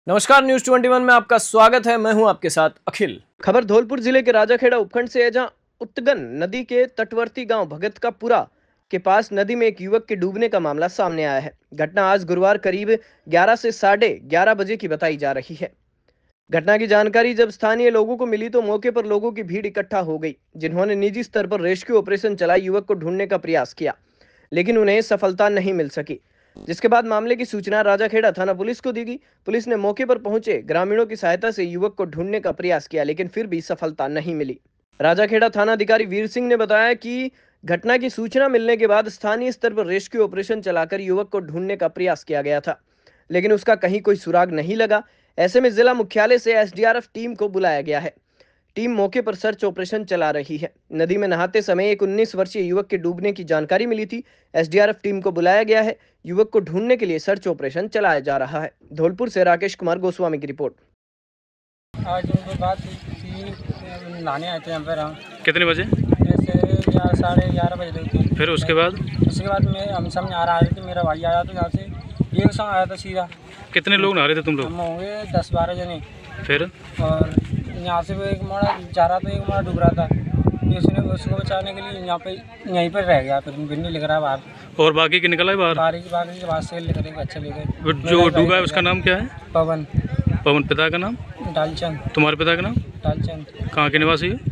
नमस्कार, न्यूज 21 में आपका स्वागत है। मैं हूं आपके साथ अखिल। खबर धौलपुर जिले के राजाखेड़ा उपखंड से है, जहां उत्तगन नदी के तटवर्ती गांव भगतकापुरा के पास नदी में एक युवक के डूबने का मामला सामने आया है। घटना आज गुरुवार करीब 11 से 11:30 बजे की बताई जा रही है। घटना की जानकारी जब स्थानीय लोगों को मिली तो मौके पर लोगों की भीड़ इकट्ठा हो गई, जिन्होंने निजी स्तर पर रेस्क्यू ऑपरेशन चलाई युवक को ढूंढने का प्रयास किया, लेकिन उन्हें सफलता नहीं मिल सकी। जिसके बाद मामले की सूचना राजाखेड़ा थाना पुलिस को दी गई। पुलिस ने मौके पर पहुंचे ग्रामीणों की सहायता से युवक को ढूंढने का प्रयास किया, लेकिन फिर भी सफलता नहीं मिली। राजाखेड़ा थाना अधिकारी वीर सिंह ने बताया कि घटना की सूचना मिलने के बाद स्थानीय स्तर पर रेस्क्यू ऑपरेशन चलाकर युवक को ढूंढने का प्रयास किया गया था, लेकिन उसका कहीं कोई सुराग नहीं लगा। ऐसे में जिला मुख्यालय से एसडीआरएफ टीम को बुलाया गया है। टीम मौके पर सर्च ऑपरेशन चला रही है। नदी में नहाते समय एक 19 वर्षीय युवक के डूबने की जानकारी मिली थी। एसडीआरएफ टीम को बुलाया गया है। युवक को ढूंढने के लिए सर्च ऑपरेशन चलाया जा रहा है। धौलपुर से राकेश कुमार गोस्वामी की रिपोर्ट। आज उनके बाद नहाने आए थे यहाँ पर हम। कितने बजे? जैसे 11:30 बजे थे। फिर उसके बाद मैं हम सब आ रहे थे। मेरा भाई आया था यहाँ से, एक संग आया था सीधा। कितने लोग नहा रहे थे तुम लोग? हम होंगे 10-12 जने। फिर और यहाँ से वो एक मोड़ा जा रहा था, एक मोड़ा डूब रहा था। उसने उसको बचाने के लिए यहाँ पे यहीं पर रह गया। फिर नहीं लिख रहा बाहर। और बाकी के निकला है बाहर? बाकी के बाद से लिख रहे अच्छा लिखे। जो डूबा है उसका नाम क्या है? पवन। पवन। पिता का नाम? डालचंद। तुम्हारे पिता का नाम? डालचंद। कहाँ के निवासी है?